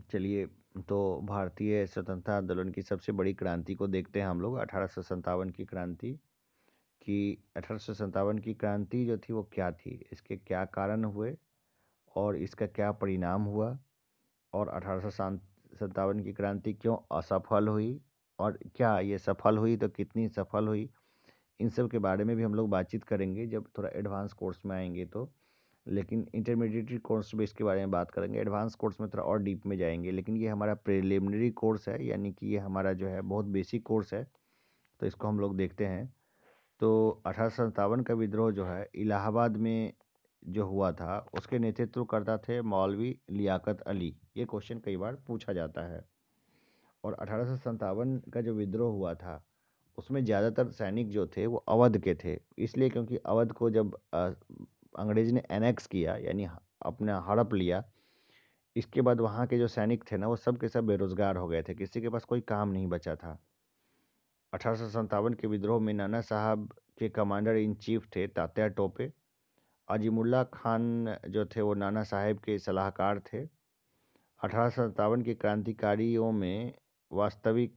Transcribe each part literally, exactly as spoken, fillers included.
चलिए, तो भारतीय स्वतंत्रता आंदोलन की सबसे बड़ी क्रांति को देखते हैं हम लोग, अठारह सौ सत्तावन की क्रांति। कि अठारह सौ सत्तावन की क्रांति जो थी वो क्या थी, इसके क्या कारण हुए और इसका क्या परिणाम हुआ, और अठारह सौ सत्तावन की क्रांति क्यों असफल हुई, और क्या ये सफल हुई तो कितनी सफल हुई, इन सब के बारे में भी हम लोग बातचीत करेंगे जब थोड़ा एडवांस कोर्स में आएंगे तो। लेकिन इंटरमीडिएट कोर्स में इसके बारे में बात करेंगे, एडवांस कोर्स में थोड़ा और डीप में जाएंगे। लेकिन ये हमारा प्रिलिमिनरी कोर्स है, यानी कि ये हमारा जो है बहुत बेसिक कोर्स है, तो इसको हम लोग देखते हैं। तो अठारह सौ सत्तावन का विद्रोह जो है इलाहाबाद में जो हुआ था, उसके नेतृत्व करता थे मौलवी लियाकत अली। ये क्वेश्चन कई बार पूछा जाता है। और अठारह सौ सत्तावन का जो विद्रोह हुआ था उसमें ज़्यादातर सैनिक जो थे वो अवध के थे, इसलिए क्योंकि अवध को जब अ, अंग्रेज ने एनेक्स किया, यानी ह- अपना हड़प लिया, इसके बाद वहाँ के जो सैनिक थे ना वो सब के सब बेरोजगार हो गए थे, किसी के पास कोई काम नहीं बचा था। अठारह सौ सत्तावन के विद्रोह में नाना साहब के कमांडर इन चीफ थे तात्या टोपे। अजीमुल्ला खान जो थे वो नाना साहेब के सलाहकार थे। अठारह सौ सत्तावन के क्रांतिकारियों में वास्तविक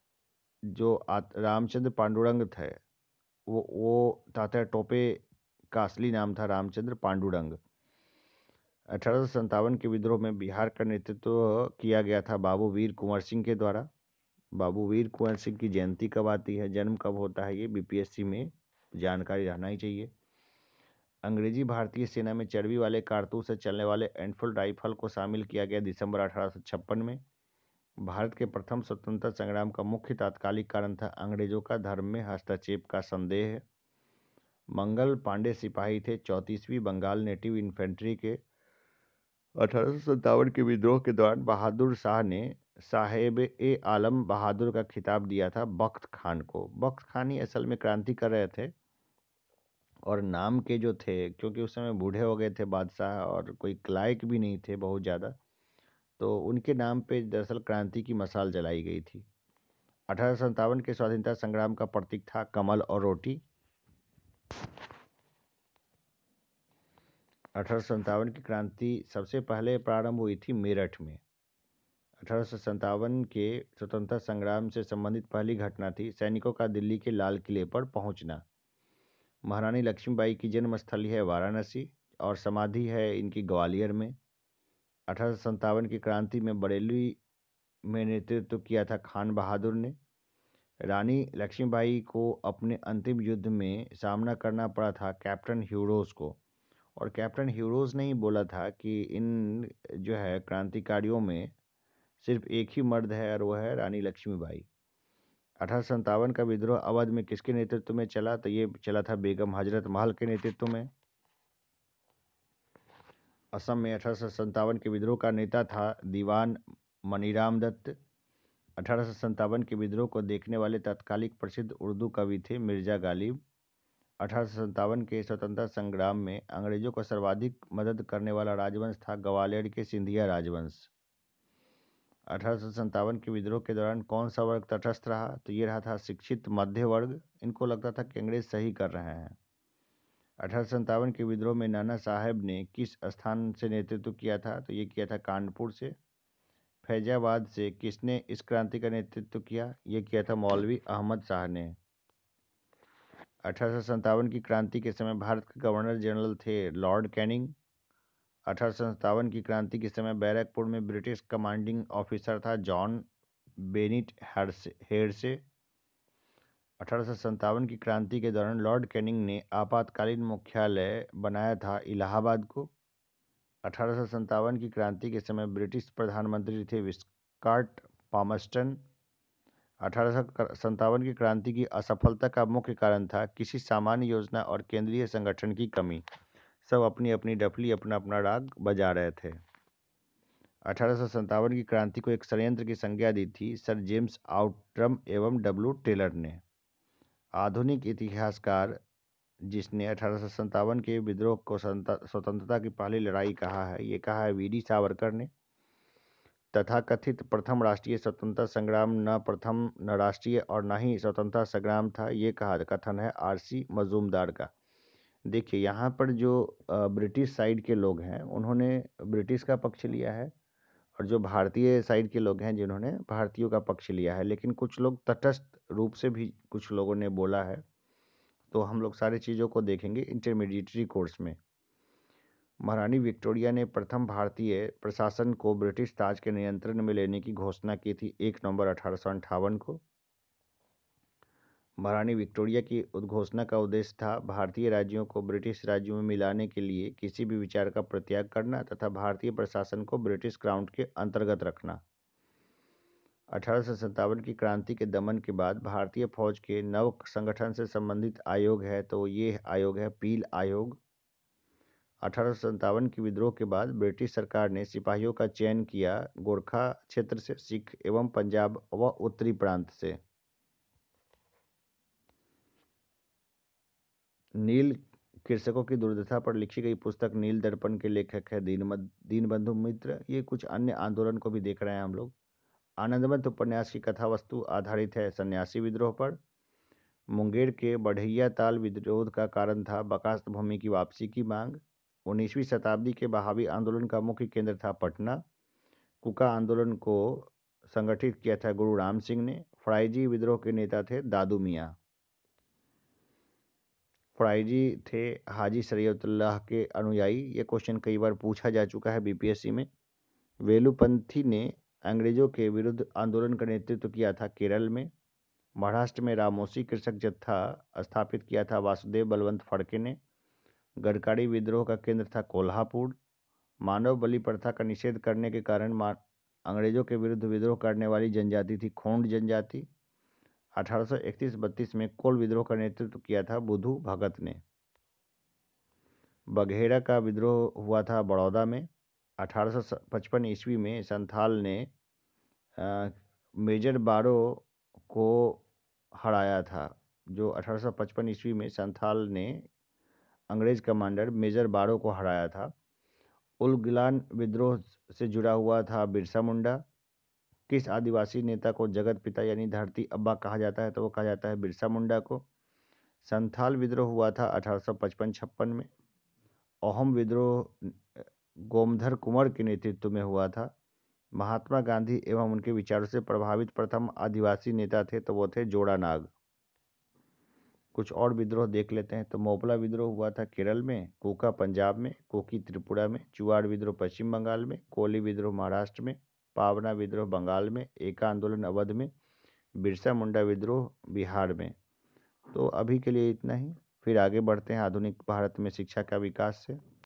जो आत- रामचंद्र पांडुरंग थे, वो वो तात्या टोपे का असली नाम था रामचंद्र पांडुरंग। अठारह सौ सत्तावन के विद्रोह में बिहार का नेतृत्व किया गया था बाबू वीर कुंवर सिंह के द्वारा। बाबू वीर कुंवर सिंह की जयंती कब आती है, जन्म कब होता है, ये बीपीएससी में जानकारी रहना ही चाहिए। अंग्रेजी भारतीय सेना में चर्बी वाले कारतूस से चलने वाले एनफील्ड राइफल को शामिल किया गया दिसंबर अठारह सौ छप्पन में। भारत के प्रथम स्वतंत्रता संग्राम का मुख्य तात्कालिक कारण था अंग्रेजों का धर्म में हस्तक्षेप का संदेह। मंगल पांडे सिपाही थे चौंतीसवीं बंगाल नेटिव इन्फेंट्री के। अठारह सौ सत्तावन के विद्रोह के दौरान बहादुर शाह ने साहेब ए आलम बहादुर का खिताब दिया था बख्त खान को। बख्त खान ही असल में क्रांति कर रहे थे, और नाम के जो थे, क्योंकि उस समय बूढ़े हो गए थे बादशाह और कोई लायक भी नहीं थे बहुत ज़्यादा, तो उनके नाम पे दरअसल क्रांति की मशाल जलाई गई थी। अठारह सौ सत्तावन के स्वाधीनता संग्राम का प्रतीक था कमल और रोटी। अठारह सौ सत्तावन की क्रांति सबसे पहले प्रारंभ हुई थी मेरठ में। अठारह सौ सत्तावन के स्वतंत्रता संग्राम से संबंधित पहली घटना थी सैनिकों का दिल्ली के लाल किले पर पहुंचना। महारानी लक्ष्मीबाई की जन्म स्थली है वाराणसी, और समाधि है इनकी ग्वालियर में। अठारह सौ सत्तावन की क्रांति में बरेली में नेतृत्व किया था खान बहादुर ने। रानी लक्ष्मीबाई को अपने अंतिम युद्ध में सामना करना पड़ा था कैप्टन ह्यूरोज को, और कैप्टन ह्यूरोज ने ही बोला था कि इन जो है क्रांतिकारियों में सिर्फ एक ही मर्द है और वह है रानी लक्ष्मीबाई। अठारह सौ सत्तावन का विद्रोह अवध में किसके नेतृत्व में चला, तो ये चला था बेगम हजरत महल के नेतृत्व में। असम में अठारह सौ सत्तावन के विद्रोह का नेता था दीवान मनीराम दत्त। अठारह सौ सत्तावन के विद्रोह को देखने वाले तत्कालिक प्रसिद्ध उर्दू कवि थे मिर्जा गालिब। अठारह सौ सत्तावन के स्वतंत्रता संग्राम में अंग्रेजों को सर्वाधिक मदद करने वाला राजवंश था ग्वालियर के सिंधिया राजवंश। अठारह सौ सत्तावन के विद्रोह के दौरान कौन सा वर्ग तटस्थ रहा, तो ये रहा था शिक्षित मध्य वर्ग। इनको लगता था कि अंग्रेज सही कर रहे हैं। अठारह सौ सत्तावन के विद्रोह में नाना साहेब ने किस स्थान से नेतृत्व किया था, तो ये किया था कानपुर से। फैजाबाद से किसने इस क्रांति का नेतृत्व किया, ये किया था मौलवी अहमद शाह ने। अठारह सौ सत्तावन की क्रांति के समय भारत के गवर्नर जनरल थे लॉर्ड कैनिंग। अठारह सौ सत्तावन की क्रांति के समय बैरकपुर में ब्रिटिश कमांडिंग ऑफिसर था जॉन बेनिट हेडसे। अठारह सौ सत्तावन की क्रांति के दौरान लॉर्ड कैनिंग ने आपातकालीन मुख्यालय बनाया था इलाहाबाद को। अठारह सौ सत्तावन की क्रांति के समय ब्रिटिश प्रधानमंत्री थे विस्कॉट पामस्टन। अठारह सौ सत्तावन की क्रांति की असफलता का मुख्य कारण था किसी सामान्य योजना और केंद्रीय संगठन की कमी। सब अपनी अपनी डफली अपना अपना राग बजा रहे थे। अठारह सौ सत्तावन की क्रांति को एक षड्यंत्र की संज्ञा दी थी सर जेम्स आउट्रम एवं डब्ल्यू टेलर ने। आधुनिक इतिहासकार जिसने अठारह सौ सत्तावन के विद्रोह को स्वतंत्रता की पहली लड़ाई कहा है, ये कहा है वीडी सावरकर ने। तथाकथित प्रथम राष्ट्रीय स्वतंत्रता संग्राम न प्रथम न राष्ट्रीय और न ही स्वतंत्रता संग्राम था, ये कहा कथन है आरसी मजूमदार का। देखिए यहाँ पर जो ब्रिटिश साइड के लोग हैं उन्होंने ब्रिटिश का पक्ष लिया है, और जो भारतीय साइड के लोग हैं जिन्होंने भारतीयों का पक्ष लिया है, लेकिन कुछ लोग तटस्थ रूप से भी कुछ लोगों ने बोला है। तो हम लोग सारी चीज़ों को देखेंगे इंटरमीडिएटरी कोर्स में। महारानी विक्टोरिया ने प्रथम भारतीय प्रशासन को ब्रिटिश ताज के नियंत्रण में लेने की घोषणा की थी एक नवंबर अठारह सौ अंठावन को। महारानी विक्टोरिया की उद्घोषणा का उद्देश्य था भारतीय राज्यों को ब्रिटिश राज्यों में मिलाने के लिए किसी भी विचार का परित्याग करना तथा भारतीय प्रशासन को ब्रिटिश क्राउन के अंतर्गत रखना। अठारह सौ सत्तावन की क्रांति के दमन के बाद भारतीय फौज के नव संगठन से संबंधित आयोग है, तो ये आयोग है पील आयोग। अठारह सौ सत्तावन के विद्रोह के बाद ब्रिटिश सरकार ने सिपाहियों का चयन किया गोरखा क्षेत्र से, सिख एवं पंजाब व उत्तरी प्रांत से। नील कृषकों की दुर्दशा पर लिखी गई पुस्तक नील दर्पण के लेखक है दीन दीनबंधु मित्र। ये कुछ अन्य आंदोलन को भी देख रहे हैं हम लोग। आनंदमठ उपन्यास की कथा वस्तु आधारित है सन्यासी विद्रोह पर। मुंगेर के बढ़ैया ताल विरोध का कारण था बकास्त भूमि की वापसी की मांग। उन्नीसवीं शताब्दी के बहावी आंदोलन का मुख्य केंद्र था पटना। कुका आंदोलन को संगठित किया था गुरु राम सिंह ने। फराइजी विद्रोह के नेता थे दादू मियाँ। फराइजी थे हाजी शरीयतुल्लाह के अनुयायी। ये क्वेश्चन कई बार पूछा जा चुका है बीपीएससी में। वेलुपंथी ने अंग्रेजों के विरुद्ध आंदोलन का नेतृत्व किया था केरल में। महाराष्ट्र में रामोसी कृषक जत्था स्थापित किया था वासुदेव बलवंत फड़के ने। गडकरी विद्रोह का केंद्र था कोल्हापुर। मानव बलि प्रथा का निषेध करने के कारण अंग्रेजों के विरुद्ध विद्रोह करने वाली जनजाति थी खोंड जनजाति। अठारह सौ इकतीस बत्तीस में कोल विद्रोह का नेतृत्व किया था बुधू भगत ने। बघेरा का विद्रोह हुआ था बड़ौदा में। अठारह सौ पचपन ईस्वी में संथाल ने आ, मेजर बारो को हराया था। जो अठारह सौ पचपन ईस्वी में संथाल ने अंग्रेज कमांडर मेजर बारो को हराया था। उलगुलान विद्रोह से जुड़ा हुआ था बिरसा मुंडा। किस आदिवासी नेता को जगत पिता यानी धरती अब्बा कहा जाता है, तो वो कहा जाता है बिरसा मुंडा को। संथाल विद्रोह हुआ था अठारह सौ पचपन छप्पन में। अहोम विद्रोह गोमधर कुंवर के नेतृत्व में हुआ था। महात्मा गांधी एवं उनके विचारों से प्रभावित प्रथम आदिवासी नेता थे, तो वो थे जोड़ा नाग। कुछ और विद्रोह देख लेते हैं। तो मोपला विद्रोह हुआ था केरल में, कोका पंजाब में, कोकी त्रिपुरा में, चुआड़ विद्रोह पश्चिम बंगाल में, कोली विद्रोह महाराष्ट्र में, पावना विद्रोह बंगाल में, एका आंदोलन अवध में, बिरसा मुंडा विद्रोह बिहार में। तो अभी के लिए इतना ही, फिर आगे बढ़ते हैं आधुनिक भारत में शिक्षा का विकास से।